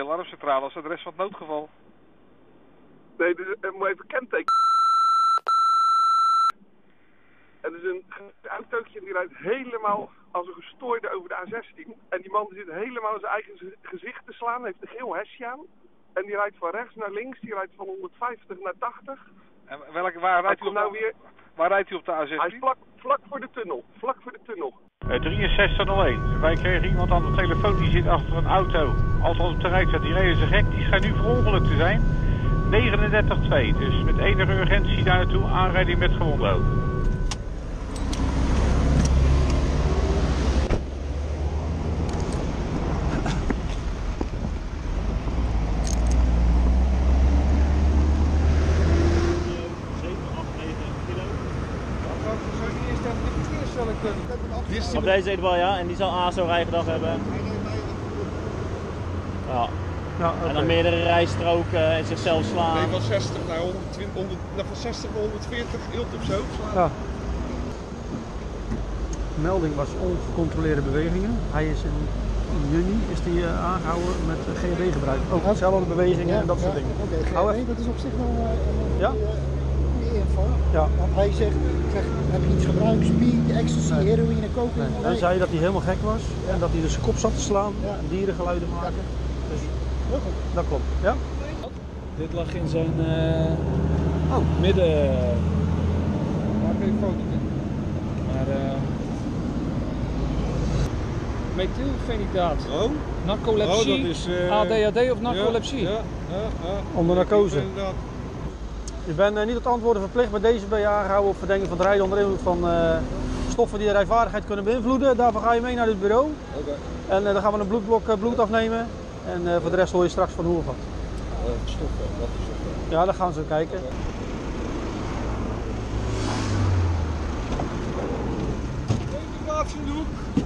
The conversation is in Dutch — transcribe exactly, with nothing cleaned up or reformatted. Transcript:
alarmcentrale als adres van het noodgeval. Nee, dus, uh, moet even kenteken. En er is een autootje die rijdt helemaal als een gestoorde over de A zestien. En die man zit helemaal in zijn eigen gezicht te slaan, heeft een geel hesje aan. En die rijdt van rechts naar links, die rijdt van honderdvijftig naar tachtig. En welke, waar, rijdt u op nou de, weer, waar rijdt u op de A zestien? Hij is vlak, vlak voor de tunnel, vlak voor de tunnel. Uh, drieënzestig nul één. Wij kregen iemand aan de telefoon die zit achter een auto. Althans op de rijksweg, die reden ze gek, die schijnt nu verongelukt te zijn. negenendertig twee, dus met enige urgentie daar naartoe, aanrijding met gewonden ook. Op deze eet wel, ja, en die zal A S O rijgedag hebben. Ja. Ja, okay. En dan meerdere rijstroken en zichzelf slaan. Nee, van zestig naar honderdtwintig, honderd, nou, van zestig naar honderdveertig, hield op zo slaan. Ja. De melding was ongecontroleerde bewegingen. Hij is in, in juni is die, uh, aangehouden met G H B-gebruik. Ook dezelfde bewegingen ja, en dat ja, soort dingen. Oké, okay. Dat is op zich wel uh, een ja? goede info. Ja. Want hij zegt, zegt, heb je iets gebruikt, speed, ecstasy, nee. heroïne, cocaïne? Nee. Hij zei dat hij helemaal gek was ja. en dat hij dus zijn kop zat te slaan ja. en dierengeluiden maken. Ja. Dus dat klopt. Ja? Dit lag in zijn uh, oh. midden. Maak even een foto in. Maar uh, methylfenidaat. Oh? Narcolepsie, oh, dat is, uh, A D H D of narcolepsie? Ja, ja, ja, ja. Onder narcose. Je bent uh, niet tot antwoorden verplicht, maar deze ben je aangehouden op verdenking van het rijden onder invloed van uh, stoffen die de rijvaardigheid kunnen beïnvloeden. Daarvoor ga je mee naar dit bureau. Okay. En uh, dan gaan we een bloedblok uh, bloed afnemen. En uh, voor de rest hoor je straks van hoe of wat. Uh, stoffen, wat is stoffen? Ja, daar gaan ze kijken. Okay. Even plaats in de hoek.